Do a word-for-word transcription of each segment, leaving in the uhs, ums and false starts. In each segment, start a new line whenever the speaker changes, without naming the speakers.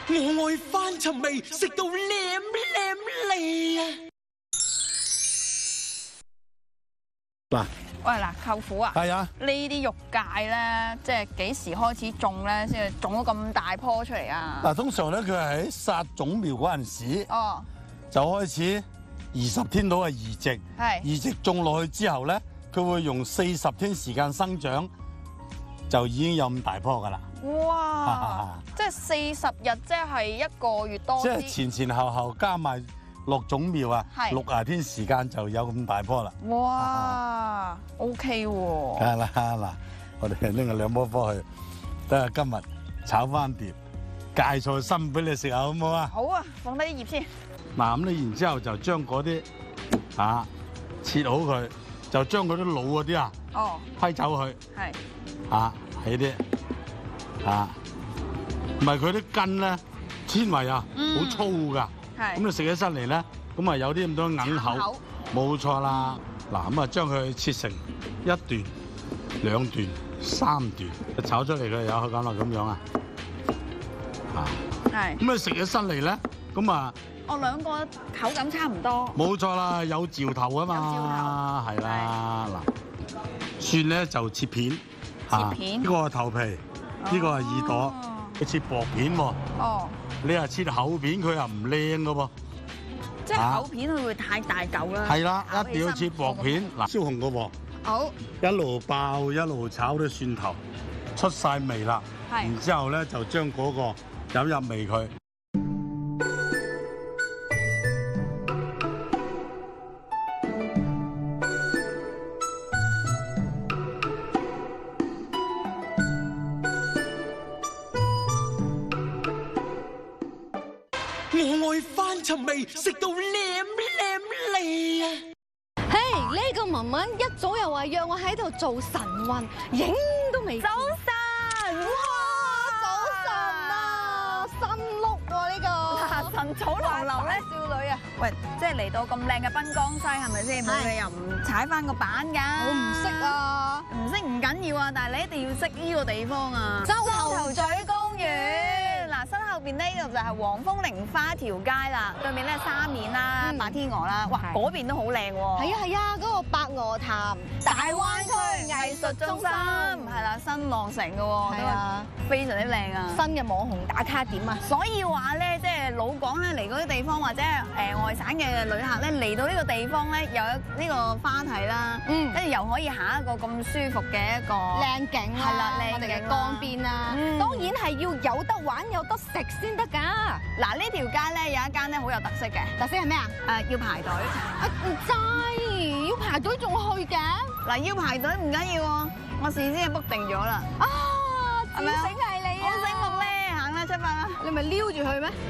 我愛翻尋味，食到舐舐脷啊！
嗱，
喂嗱，舅父啊，
係啊，
呢啲肉芥咧，即係幾時開始種咧，先至種咗咁大棵出嚟啊？
嗱，通常咧佢係喺殺種苗嗰陣時，
哦，
就開始二十天到係移植，
係
移植種落去之後咧，佢會用四十天時間生長，就已經有咁大棵噶啦。
哇！即係四十日，即係一個月多啲。
即係前前後後加埋落種苗啊，
係
六十天時間就有咁大棵啦。
哇！OK 喎。
梗係啦，嗱，我哋拎個兩棵棵去，等下今日炒翻碟芥菜心俾你食下，好唔好啊？
好啊，放低啲葉先。
嗱，咁你然之後就將嗰啲啊切好佢，就將嗰啲老嗰啲啊
哦，
批走佢
係。
啊，係啲啊，唔係佢啲根咧纖維啊好粗噶，
係。
咁你食起身嚟咧，咁啊有啲咁多硬口，冇錯啦。嗱，咁啊將佢切成一段、兩段、三段，炒出嚟佢有口感啦，咁樣啊，啊，
係。
咁啊食起身嚟咧，咁啊。
我兩個口感差唔多。
冇錯啦，有嚼頭啊嘛，
有嚼頭
係啦。嗱，蒜咧就切片，
切片。
呢個係頭皮，呢個係耳朵，佢切薄片喎。
哦。
你係切厚片，佢又唔靚噶噃。
即係厚片佢會太大嚿啦。
係啦，一定要切薄片。嗱，燒紅個鑊，
好。
一路爆一路炒啲蒜頭，出晒味啦。
係。
然之後咧就將嗰個飲入味佢。
我愛翻尋味，食到舐舐脷啊！
嘿，呢個文文一早又話約我喺度做晨運，影都未。早晨，哇，早晨啊，新碌喎呢個。
晨早流流咧，少女啊！喂，即係嚟到咁靚嘅濱江西，係咪先？冇理由唔踩翻個板㗎。
我唔識啊，
唔識唔緊要啊，但係你一定要識呢個地方啊！
洲
頭咀公園。嗱，身後邊呢度就係黃風鈴花條街啦，對面咧沙面啦、白天鵝啦，哇，嗰邊都好靚喎。
係啊係啊，嗰個白鵝潭
大灣區藝術中心係啦，新落成嘅喎，
係啊，
非常之靚啊！
新嘅網紅打卡點啊！
所以話咧，即係老港咧嚟嗰啲地方，或者誒外省嘅旅客咧嚟到呢個地方咧，又有呢個花睇啦，
嗯，跟
住又可以行一個咁舒服嘅一個
靚景啦，
係啦，
我哋嘅江邊啦，當然係要有得玩有得食先得㗎。
嗱，呢條街咧有一間咧好有特色嘅，
特色係咩啊？
誒，要排隊。
啊，唔制，要排隊仲去嘅？
嗱，要排隊唔緊要喎，我事先係 book 定咗啦。
啊，係咪醒係你啊？
好醒目咧，行啦，出發啦！
你咪撩住佢咩？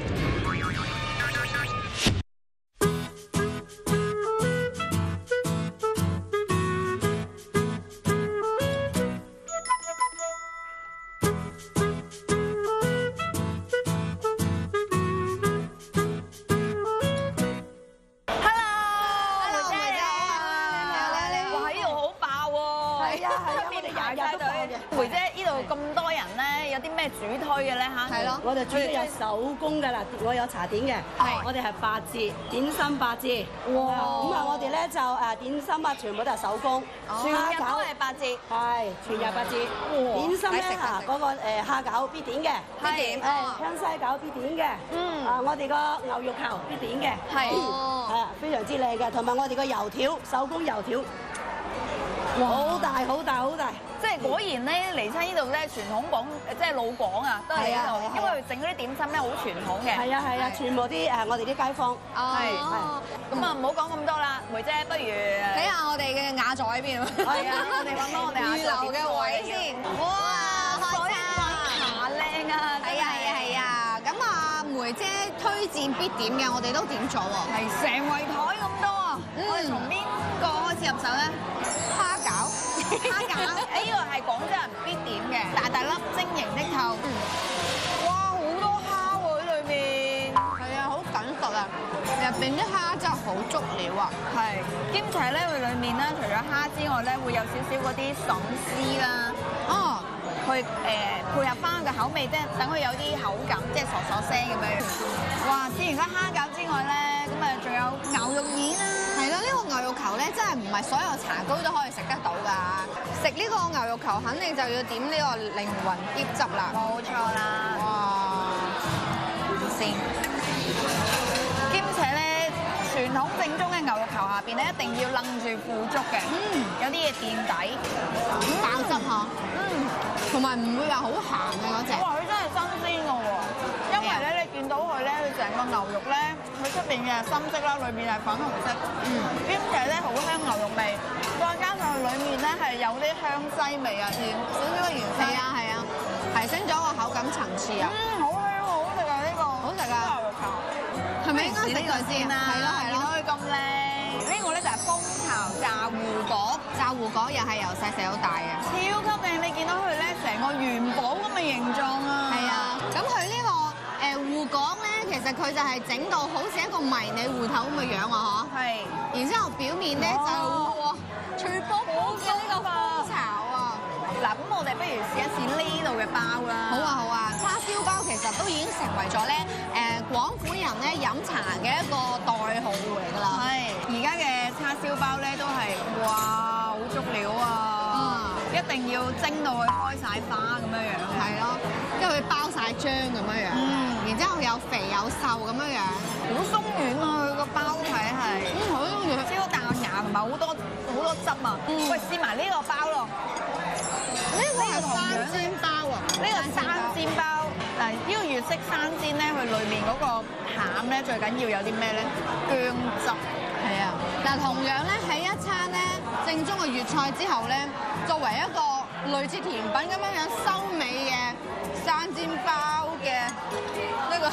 梅姐，呢度咁多人咧，有啲咩主推嘅咧嚇？
係咯，
我哋主要有手工㗎啦，我有茶點嘅，
係
我哋係八折點心八折，
哇！
咁啊，我哋咧就誒點心啊，全部都係手工，
全日都係八折，
係全日八折。點心咧嚇，嗰個誒蝦餃必點嘅，
必點，
誒香西餃必點嘅，
嗯，
啊我哋個牛肉球必點嘅，
係，
係啊非常之靚嘅，同埋我哋個油條手工油條，好大好大好大。
即係果然咧嚟親呢度咧，傳統廣即係老廣啊，都係呢度，因為佢整嗰啲點心咧好傳統嘅。
係啊係啊，全部啲誒我哋啲街坊。
係係。咁啊唔好講咁多啦，梅姐不如
睇下我哋嘅雅座喺邊。
係啊，我哋揾到我哋
預留嘅位先。哇，開心
啊！靚啊！
係啊係啊係啊！咁啊，梅姐推薦必點嘅，我哋都點咗喎。
係成圍台咁多啊！我哋從邊個開始入手咧？
蝦餃。
蝦餃，誒呢個係廣州人必點嘅，大大粒晶瑩剔透。哇，好多蝦喎喺裏面。
係啊，好緊實啊！入邊啲蝦真係好足料啊。
係，兼且咧佢裏面咧除咗蝦之外咧，會有少少嗰啲筍絲啦。哦。去誒配合翻佢嘅口味，即係等佢有啲口感，即係嗦嗦聲咁咗蝦餃之外咧，咁啊仲有牛肉面啦。
係啦，呢個牛肉球咧真係唔係所有茶糕都可以食得到㗎。食呢個牛肉球肯定就要點呢個靈魂醃汁啦。
冇錯啦。
哇！先，
兼且咧，傳統正宗嘅牛肉球下邊咧一定要楞住腐竹嘅，嗯，有啲嘢墊底，
爆汁嗬，嗯，同埋唔會話好鹹嘅嗰隻。
哇！佢真係新鮮嘅喎，因為咧你見到佢咧，佢成個牛肉咧，佢出邊嘅係深色啦，裏面係粉紅色，嗯，兼且咧好香牛肉味，再加上佢裡面咧係有啲香西味啊，甜少少嘅芫荽。
係啊係啊，提升咗個口感層次啊。
嗯，好香喎，好食啊呢個，
好食啊！
牛肉球
係咪應該食佢先啊？係咯係咯。
見到佢咁靚，呢個咧就係蜂巢炸芋角，
炸芋角又係由細細到大嘅。
超級靚！你見到佢咧成個元寶咁嘅形狀啊！
係啊，咁佢呢個誒芋角咧，其實佢就係整到好似一個迷你芋頭咁嘅樣啊，嗬。
係。
然之後表面咧就哇脆卜卜嘅呢個蜂巢啊！
嗱，咁我哋不如試一試呢度嘅包啦。
好啊好啊，叉燒包其實都已經成為咗咧誒廣府人咧飲茶嘅一個代號嚟㗎啦。
係，而家嘅叉燒包咧都係哇好足料啊！嗯，一定要蒸到佢開晒花咁樣樣。
係咯，因為佢包晒漿咁樣樣。嗯。然之後有肥有瘦咁樣樣。
好鬆軟啊！佢個包體係。
嗯，好鬆軟。
超彈牙同埋好多好多汁啊！嗯。喂，試埋呢個包咯。
呢個係生煎包啊！
呢個生煎包，嗱，呢個粵式生煎咧，佢裏面嗰個餡咧，最緊要有啲咩咧？薑汁。
係啊，嗱，同樣咧喺一餐咧正宗嘅粵菜之後咧，作為一個類似甜品咁樣樣收尾嘅生煎包嘅呢個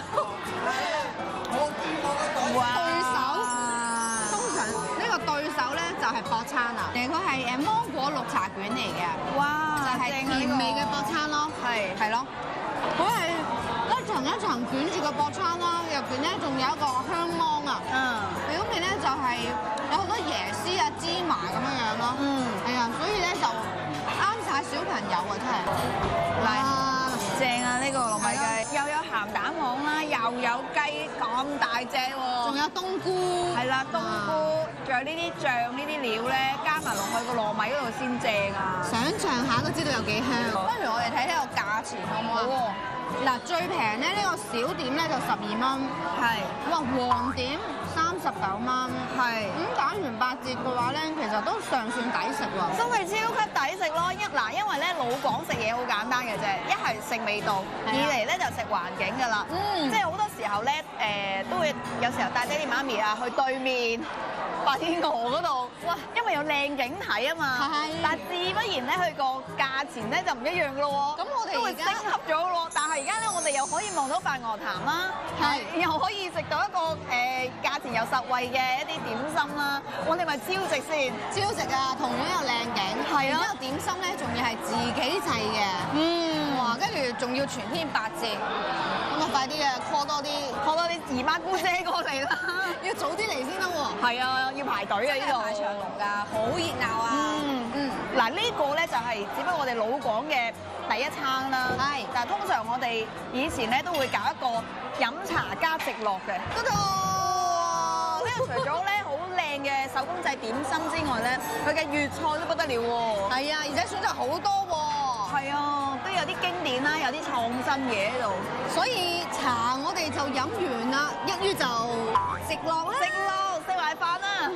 哇
對手，通常呢個對手咧就係薄餐啦，誒佢係誒芒果綠茶卷嚟嘅，
哇！
就係甜味嘅薄餐咯，
係
係咯，佢係一層一層捲住個薄餐啦，入邊咧仲有一個香芒啊，
嗯，
表面咧就係有好多椰絲啊、芝麻咁樣樣咯，嗯，係啊，所以咧就啱晒小朋友啊，真係，哇，
正啊！呢個糯米雞又有鹹蛋黃啦，又有雞咁大隻喎，
仲有冬菇，
係啦，冬菇，仲有呢啲醬呢啲料咧，加埋落去個糯米嗰度先正啊！
想像下都知道有幾香。不如我哋睇睇個價錢好唔好啊？嗱，最平咧呢個小點咧就十二蚊，
係，
哇，黃點三十九蚊，
係，
咁打完八折嘅話咧，其實都尚算抵食喎。
真係超級抵食咯！一嗱，因為咧老廣食嘢好簡單嘅啫，一係食味道，二嚟咧就食環境㗎啦。嗯，即係好多時候咧，誒都會有時候帶爹哋媽咪啊去對面白天鵝嗰度，哇！因為有靚景睇啊嘛。係。但係自不然咧，佢個價錢咧就唔一樣㗎咯喎。咁我哋都會升級咗㗎咯。但係而家咧，我哋又可以望到白鵝潭啦，係，又可以食到一個誒價錢又實惠嘅一啲點心啦。我哋咪超值先，
超值啊！同樣有靚景，
係啊。
然之後點心咧，仲要係自己製嘅，嗯，哇！跟住仲要全天八折，咁啊快啲啊 call 多啲
call 多啲姨媽姑姐過嚟啦，
要早啲嚟先得喎。
係啊，要排隊啊呢度，
排長龍㗎，好熱鬧啊！
嗯嗯，嗱呢個咧就係只不過我哋老廣嘅第一餐啦，係，但係通常我哋以前咧都會搞一個飲茶加直落嘅，嗰度，呢個除咗咧好靚嘅手工製點心之外咧，佢嘅粵菜都不得了喎，係啊，而且選擇好多喎，係啊，都有啲經典啦，有啲創新嘢喺度，所以茶我哋就飲完啦，一於就直落啦，直落食埋飯啦。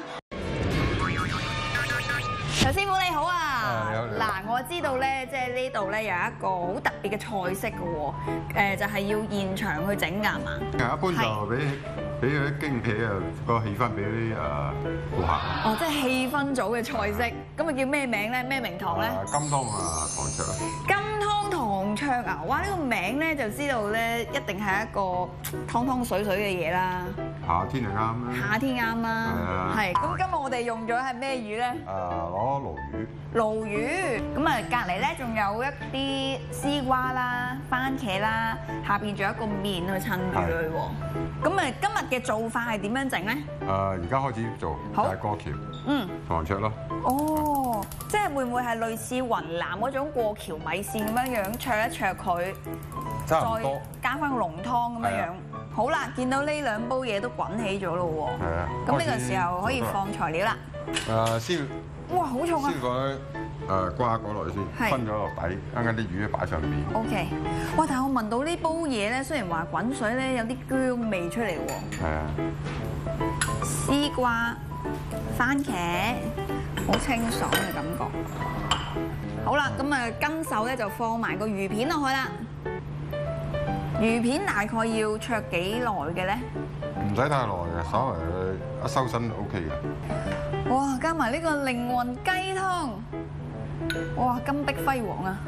陳師傅你好啊！嗱，我知道咧，即係呢度咧有一個好特別嘅菜式嘅喎，誒就係要現場去整㗎係嘛？
一般就俾俾佢啲驚喜啊，個氣氛俾啲誒顧客。
哦，即係氣氛組嘅菜式，咁啊叫咩名咧？咩名堂咧？
金湯啊，糖灼啊！
金湯糖灼啊！哇！呢個名咧就知道咧，一定係一個湯湯水水嘅嘢啦。
夏天就啱啦。
夏天啱啦。係啊。係。咁今日我哋用咗係咩魚咧？
誒，攞鱸魚。
鱸魚，咁啊隔離咧仲有一啲絲瓜啦、番茄啦，下邊仲有一個麵去襯住佢喎。咁啊今日嘅做法係點樣整咧？
誒，而家開始做，就係過橋。嗯。糖灼咯。
哦，即係會唔會係類似雲南嗰種過橋米線咁樣樣灼一灼佢，
差唔多，
加翻個濃湯咁樣樣。 好啦，見到呢兩煲嘢都滾起咗咯喎。
係啊。
咁呢個時候可以放材料啦。
誒先，
哇，好重啊
先！講誒瓜果落去先，分咗落底，啱啱啲魚擺上面。
O K， 哇！但係我聞到呢煲嘢咧，雖然話滾水咧，有啲薑味出嚟喎。
係啊。
絲瓜、番茄，好清爽嘅感覺。好啦，咁啊跟手咧就放埋個魚片落去啦。魚片大概要灼幾耐嘅咧？
唔使太耐嘅，稍微一收身就 O K 嘅。
哇！加埋呢個靈魂雞湯，哇！金碧輝煌啊，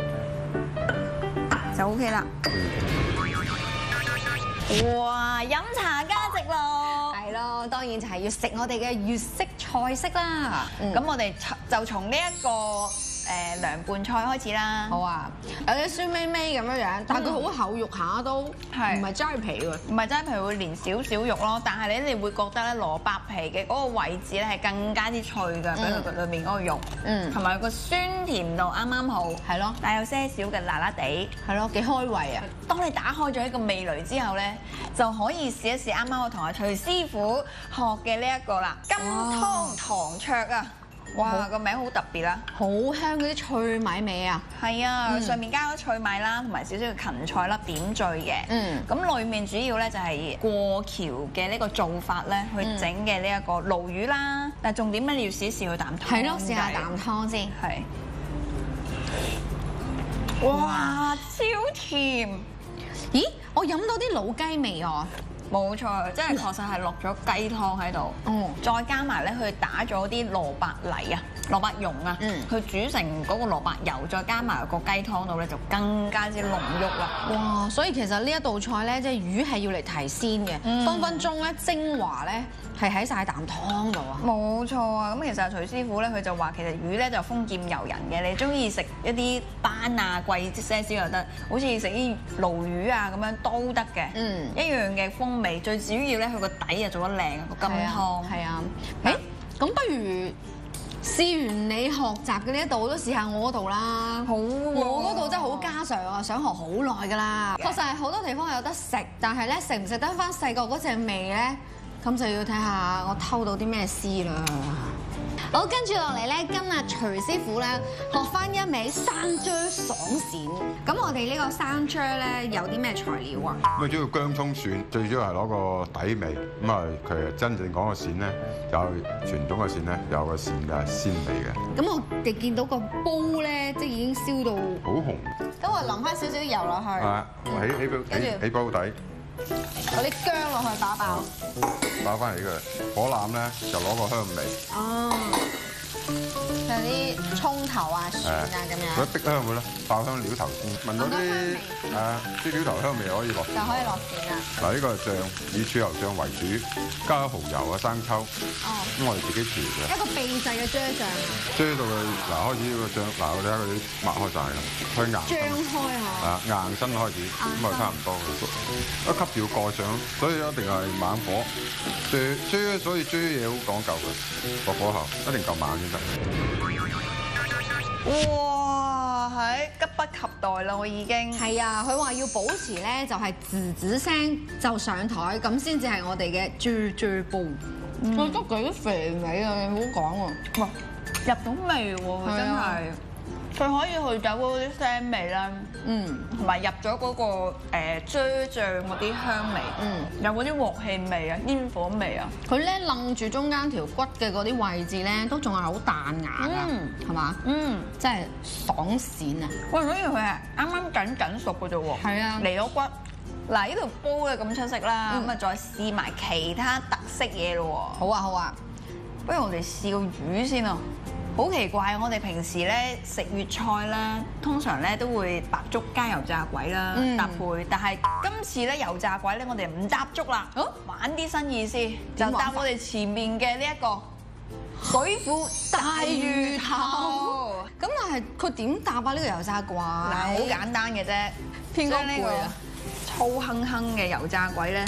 就 O K 啦。哇！飲茶加值咯，
係咯，當然就係要食我哋嘅粵式菜式啦。
咁我哋就從呢一個誒涼拌菜開始啦。
好啊，有啲酸味味咁樣樣，但係佢好厚肉下都，
係
唔係齋皮喎？
唔係齋皮會連少少肉咯，但係你哋會覺得咧蘿蔔皮嘅嗰個位置咧係更加之脆㗎，俾佢裏面嗰個肉，
嗯
同埋個酸甜度啱啱好，
係咯，
但有些少嘅辣辣地，
係咯，幾開胃啊！
當你打開咗一個味蕾之後咧，就可以試一試啱啱我同阿徐師傅學嘅呢一個啦，金湯糖灼啊！哇，個名好特別啦，
好香嗰啲脆米味啊！
係啊，上面加咗脆米啦，同埋少少嘅芹菜粒點綴嘅。
嗯，
咁裡面主要咧就係過橋嘅呢個做法咧，去整嘅呢一個鱸魚啦。但係重點咧，你要試一試佢啖湯。
係咯，試下啖湯先。
係。哇，超甜！
咦，我飲到啲老雞味啊！
冇錯，即係確實係落咗雞湯喺度，
哦，
再加埋咧佢打咗啲蘿蔔泥啊、蘿蔔蓉啊，
嗯，
佢煮成嗰個蘿蔔油，再加埋個雞湯度咧，就更加之濃郁啦。
哇！所以其實呢一道菜咧，即係魚係要嚟提鮮嘅，
嗯
分分鐘咧精華咧係喺晒啖湯度啊！
冇錯啊！咁其實徐師傅咧，佢就話其實魚咧就豐儉由人嘅，你中意食一啲斑啊貴些少又得，好似食啲鱸魚啊咁樣都得嘅，
嗯，
一樣嘅風味。最主要咧，佢個底啊做得靚啊，個金湯。
係啊，誒，咁不如試完你學習嘅呢一度，都試下我嗰度啦。
好，
我嗰度真係好家常啊，想學好耐㗎啦。確實係好多地方有得食，但係咧食唔食得翻細個嗰隻味咧，咁就要睇下我偷到啲咩絲啦。好，跟住落嚟咧，跟阿徐師傅咧學翻一味生薑爽鱔。咁我哋呢個生薑咧有啲咩材料啊？
咁啊，主要薑葱蒜，最主要係攞個底味。咁啊，其實真正講個鱔咧，有傳統嘅鱔咧，有個鱔嘅鮮味嘅。
咁我哋見到個煲咧，即係已經燒到
好紅。
咁我淋翻少少油落去，
啊，起起煲起起煲底，
攞啲薑落去打爆。
打翻嚟嘅火腩咧，就攞個香味。
哦，有啲葱頭啊、蒜啊咁樣。
嗰啲逼香會咧，爆香料頭先，聞到啲誒啲料頭香味可以落。
就可以落芡啦。
嗱，呢個係醬，以豬油醬為主，加咗蠔油啊、生抽。
哦。
咁我哋自己調嘅。
一個秘製嘅薑醬。
薑到佢嗱開始呢個醬，嗱我哋睇佢啲擘開晒啦，佢硬。
張開嚇。
啊，硬身開始，咁啊差唔多嘅，一級要蓋上，所以一定係猛火。豬豬所以豬嘢好講究嘅，個火候一定夠猛先得。
哇，係急不及待啦！我已經
係啊，佢話要保持咧就係滋滋聲就上台，咁先至係我哋嘅豬豬煲。佢都幾肥美啊！你唔好講喎。
哇，入到味喎，佢真係。佢可以去走嗰啲腥味啦，嗯，同埋入咗嗰個誒豬醬嗰啲香味，嗯，有嗰啲鑊氣味啊、煙火味啊，
佢咧楞住中間條骨嘅嗰啲位置咧，都仲係好彈牙㗎，係嘛？嗯，真係爽鱔啊！
喂，所以佢係啱啱緊緊熟嘅啫喎，係啊，嚟咗骨。嗱，呢條煲咧咁出色啦，咁啊再試埋其他特色嘢咯喎。
好啊，好啊，
不如我哋試個魚先啊！好奇怪，我哋平時咧食粵菜咧，通常咧都會白粥加油炸鬼啦搭配，但係今次咧油炸鬼咧，我哋唔搭粥啦，玩啲新意思，就搭我哋前面嘅呢一個水庫大魚頭。
咁但係佢點搭啊？呢個油炸鬼
嗱，好簡單嘅啫，將呢個粗坑坑嘅油炸鬼咧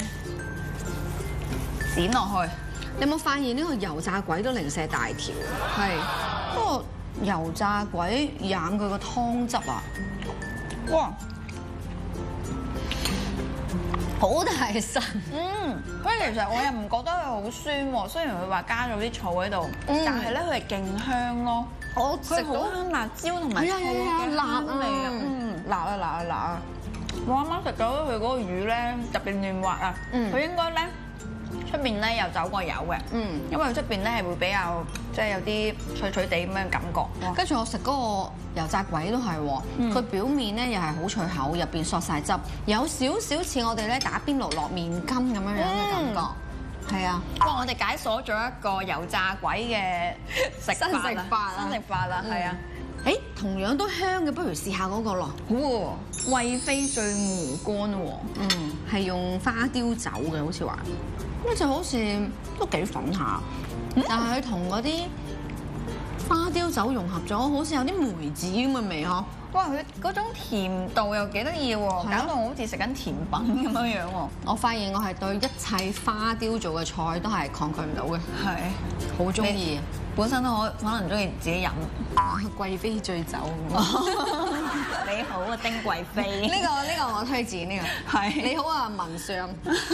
剪落去。
你有冇發現呢個油炸鬼都零舍大條？係，不過油炸鬼飲佢個湯汁啊，
哇，
好大神。
嗯，所以其實我又唔覺得佢好酸喎，雖然佢話加咗啲醋喺度，
嗯
但係咧佢係勁香咯。
我食
佢好
到
香辣椒同埋醋嘅
辣
香味啊！嗯，辣啊辣啊辣啊！我啱啱食到佢嗰個魚咧特別嫩滑啊，
嗯
佢應該咧出邊咧有走過油嘅，
嗯，
因為佢出邊咧係會比較即係有啲脆脆地咁樣嘅感覺。
跟住我食嗰個油炸鬼都係喎，佢表面咧又係好脆口，入邊嗦晒汁，有少少似我哋咧打邊爐落麵筋咁樣樣嘅感覺。係啊，
哇！我哋解鎖咗一個油炸鬼嘅食
新食法啊
新食法啦，係啊。
誒同樣都香嘅，不如試下嗰個咯。
好喎，貴妃醉鵝肝喎，
嗯，係用花雕酒嘅，好似話，呢就好似都幾粉下，但係佢同嗰啲花雕酒融合咗，好似有啲梅子咁嘅味呵。
哇！佢嗰種甜度又幾得意喎，
係啊
搞到我好似食緊甜品咁樣樣喎。
我發現我係對一切花雕做嘅菜都係抗拒唔到嘅，
係，
好中意。
本身都可可能中意自己飲。
貴妃醉酒，
你好啊，丁貴妃。
呢個呢個我推薦呢個。
係
你好啊，文相。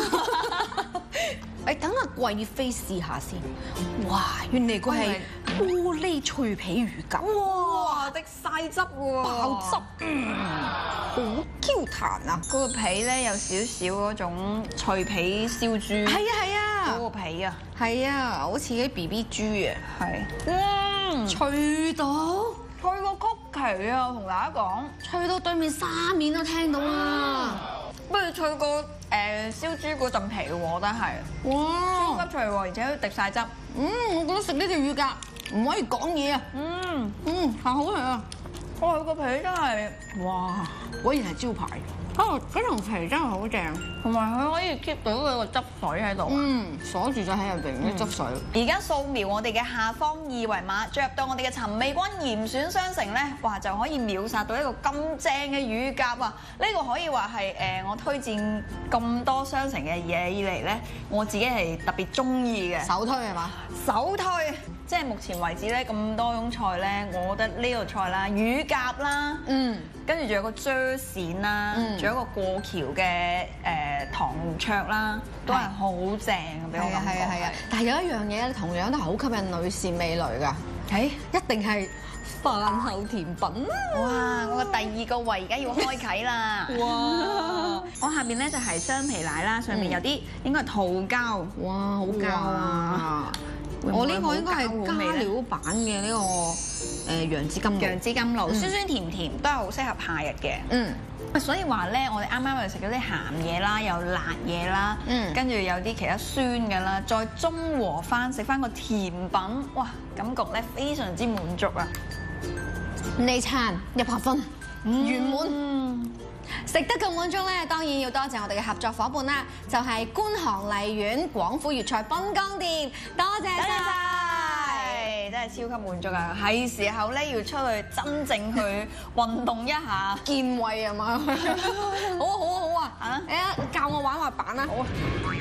誒，等阿貴妃試下先。哇，原嚟佢係玻璃脆皮魚餃。
哇！滴晒汁喎，
爆汁，嗯，好 Q 彈啊！
嗰個皮咧有少少嗰種脆皮燒豬。
係啊係
嗰
啊，
個皮啊，
係啊，好似啲 B B 豬啊，
係。嗯，
脆到
脆個曲奇啊！我同大家講。
脆到對面沙面都聽到啊！
不如脆過誒燒豬嗰陣皮喎，我覺得係。
哇！
超級脆喎，而且都滴晒汁。
嗯，我覺得食呢條魚夾唔可以講嘢啊！
嗯，
嗯，係好食啊！
哇！佢個皮真係，
哇，果然係招牌。啊，嗰條皮真係好正，
同埋佢可以 keep 到佢個汁水喺度。
嗯，鎖住咗喺入邊啲汁水。
而家掃描我哋嘅下方二維碼，進入到我哋嘅尋味君嚴選商城咧，哇就可以秒殺到一個咁正嘅乳鴿啊！呢個可以話係誒我推薦咁多商城嘅嘢以嚟咧，我自己係特別中意嘅。
首推係嘛？
首推，即係目前為止咧咁多種菜咧，我覺得呢道菜啦，乳鴿啦，
嗯，
跟住仲有個啫鱔啦，
嗯
仲有一個過橋嘅誒糖灼啦，都係好正嘅，俾我感覺係。
但係有一樣嘢咧，同樣都係好吸引女士味蕾㗎。誒，一定係飯後甜品。
哇！我個第二個胃而家要開啓啦。哇！我下邊咧就係雙皮奶啦，上面有啲應該係桃膠。
哇，好膠啊！我呢個應該係加料版嘅呢個誒楊枝甘露。
楊枝甘露，酸酸甜甜都係好適合夏日嘅。
嗯。
所以話咧，我哋啱啱又食咗啲鹹嘢啦，又辣嘢啦，
嗯，
跟住有啲其他酸嘅啦，再中和翻食翻個甜品，哇，感覺咧非常之滿足啊！
呢餐一百分，圓滿。
嗯，
食得咁滿足咧，當然要多謝我哋嘅合作伙伴啦，就係觀塘荔園廣府粵菜濱江店，多謝晒，
真係超級滿足啊！係時候咧要出去真正去運動一下，
健胃啊嘛！好啊好啊好啊！
啊，
誒啊，教我玩滑板啦！好啊！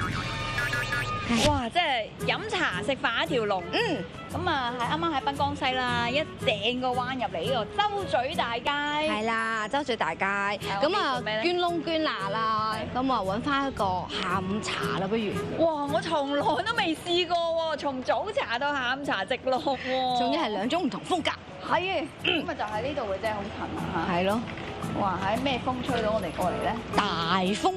哇！即係飲茶食飯一條龍。
嗯，
咁啊，係啱啱喺濱江西啦，一掟個彎入嚟呢個洲咀大街。
係啦，洲咀大街。咁啊，捐窿捐罅啦，咁啊揾翻一個下午茶啦，不如。
哇！我從來都未試過喎，從早茶到下午茶直落喎。
仲要係兩種唔同風格。
係，咁咪就喺呢度嘅啫，好近啊嚇。
係咯。
哇！喺咩風吹到我哋過嚟咧？
大風。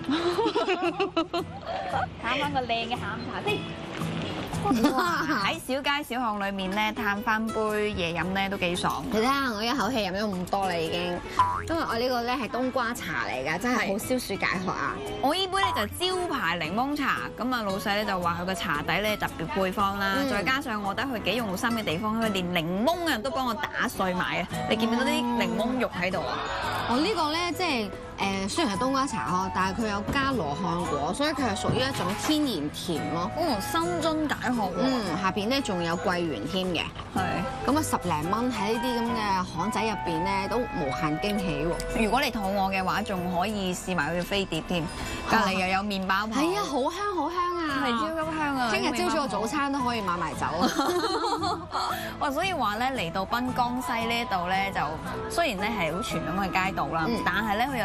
揀翻個靚嘅下午茶先。
喺小街小巷裏面咧，嘆翻杯嘢飲咧都幾爽。
你睇下我一口氣飲咗咁多啦已經，因為我呢個咧係冬瓜茶嚟㗎，真係好消暑解渴啊！
我呢杯咧就招牌檸檬茶，咁啊老細咧就話佢個茶底咧特別配方啦，
嗯、
再加上我覺得佢幾用心嘅地方，佢連檸檬啊都幫我打碎埋啊！你見唔見到啲檸檬肉喺度啊？
我呢個咧即係誒雖然係冬瓜茶呵，但係佢有加羅漢果，所以佢係屬於一種天然甜咯。
哦，生津解渴喎。
嗯，下邊咧仲有桂圓添嘅。
係。
咁啊十零蚊喺呢啲咁嘅巷仔入邊咧都無限驚喜喎。
如果你肚餓嘅話，仲可以試埋佢嘅飛碟添，隔離又有麵包鋪。
係啊，好香好香啊！
係超級香啊！
聽日朝早嘅早餐都可以買埋走啊！
哇，所以話咧嚟到濱江西呢一度咧，就雖然咧係好傳統嘅街道啦，但係咧佢又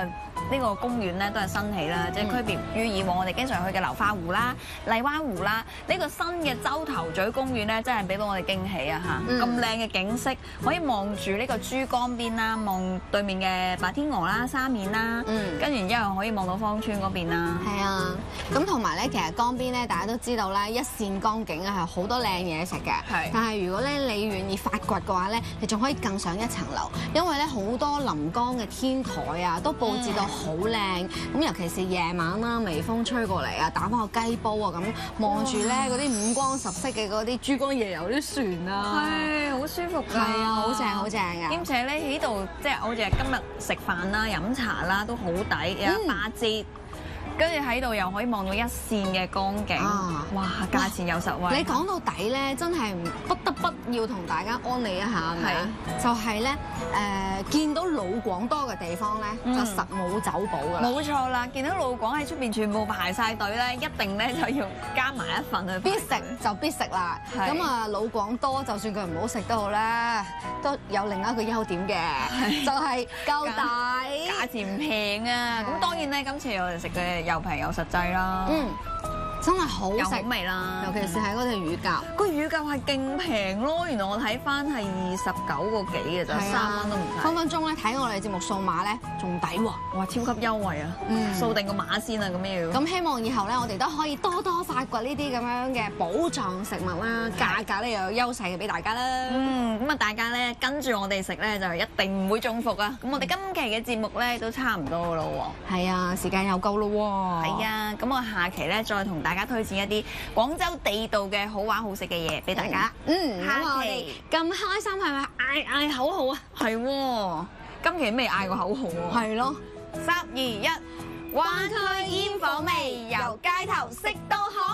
呢個公園咧都係新起啦，即係區別於以往我哋經常去嘅流花湖啦、荔灣湖啦。呢個新嘅洲頭咀公園咧，真係俾到我哋驚喜啊！嚇，咁靚嘅景色，可以望住呢個珠江邊啦，望對面嘅白天鵝啦、沙面啦，跟住然之後可以望到芳村嗰邊啦。
係啊，咁同埋咧，其實江邊咧，大家都知道啦，一線江景啊，係好多靚嘢食嘅。係。但係如果咧你願意發掘嘅話咧，你仲可以更上一層樓，因為咧好多臨江嘅天台啊，都佈置到好靚。咁尤其是夜晚啦，微風吹過嚟啊，打翻個雞煲啊，咁望住咧嗰啲五光十色嘅嗰啲珠江夜遊啲船啊，係好舒服㗎。係啊，好正好正㗎。
兼且咧喺度即係好似係今日食飯啦、飲茶啦都好抵，有八折。跟住喺度又可以望到一線嘅江景，啊、哇！價錢又實惠。
你講到底咧，真係不得不要同大家安利一下，係咪？就係咧誒，見到老廣多嘅地方咧，嗯、就實冇走寶㗎。
冇錯啦，見到老廣喺出邊全部排晒隊咧，一定咧就要加埋一份去。
必食就必食啦。咁啊，老廣多就算佢唔好食都好啦，都有另一個優點嘅，就係夠抵，
價錢唔平啊！咁當然咧，今次我哋食嘅。又平又實際啦，嗯，
真係好食，
有好味啦，
尤其是係嗰條乳鴿，
個乳鴿係勁平咯，原來我睇翻係二十九個幾嘅咋，三蚊都唔使。
分分鐘咧睇我哋節目掃碼咧仲抵喎，
哇，超級優惠啊！嗯，掃定個碼先啊，咁樣要。
咁希望以後咧，我哋都可以多多發掘呢啲咁樣嘅寶藏食物啦，價格咧又有優勢嘅俾大家啦。
嗯，咁啊大家咧跟住我哋食咧就一定唔會中伏啊！咁我哋今期嘅節目咧都差唔多咯喎。
係啊，時間又夠咯喎。
係啊，咁我下期咧再同大家推薦一啲廣州地道嘅好玩好食嘅嘢俾大家。
嗯，
下
我哋咁開心係咪嗌嗌口號啊？
係喎，今期未嗌過口號喎。
係咯，
三二一，灣區煙火味，由街頭食到海。